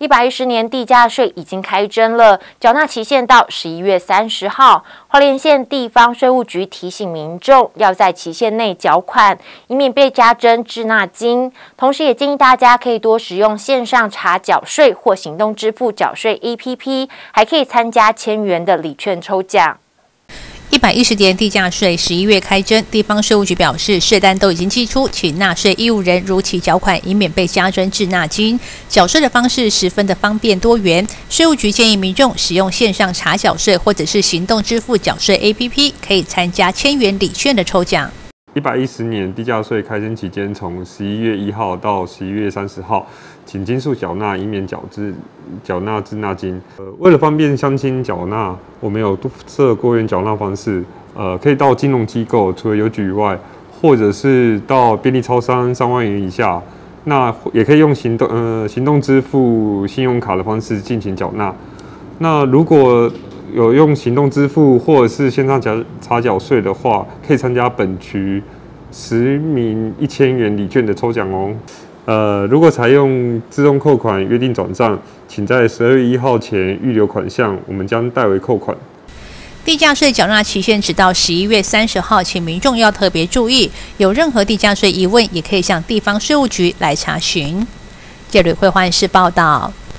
110年地价税已经开征了，缴纳期限到11月30号。花莲县地方税务局提醒民众要在期限内缴款，以免被加征滞纳金。同时，也建议大家可以多使用线上查缴税或行动支付缴税 APP， 还可以参加1000元的礼券抽奖。 110年地价税11月开征，地方税务局表示，税单都已经寄出，请纳税义务人如期缴款，以免被加征滞纳金。缴税的方式十分的方便多元，税务局建议民众使用线上查缴税或者是行动支付缴税 APP， 可以参加1000元礼券的抽奖。 110年地价税开征期间，从11月1号到11月30号，请尽数缴纳，以免缴纳滞纳金。为了方便乡亲缴纳，我们有设多元缴纳方式。可以到金融机构，除了邮局以外，或者是到便利超商3万元以下，那也可以用行动支付、信用卡的方式进行缴纳。那如果有用行动支付或者是线上查缴税的话，可以参加本局10名1000元礼券的抽奖哦。如果采用自动扣款约定转账，请在12月1号前预留款项，我们将代为扣款。 地价税缴纳期限直到11月30号，请民众要特别注意，有任何地价税疑问，也可以向地方税务局来查询。记者吕慧焕视报道。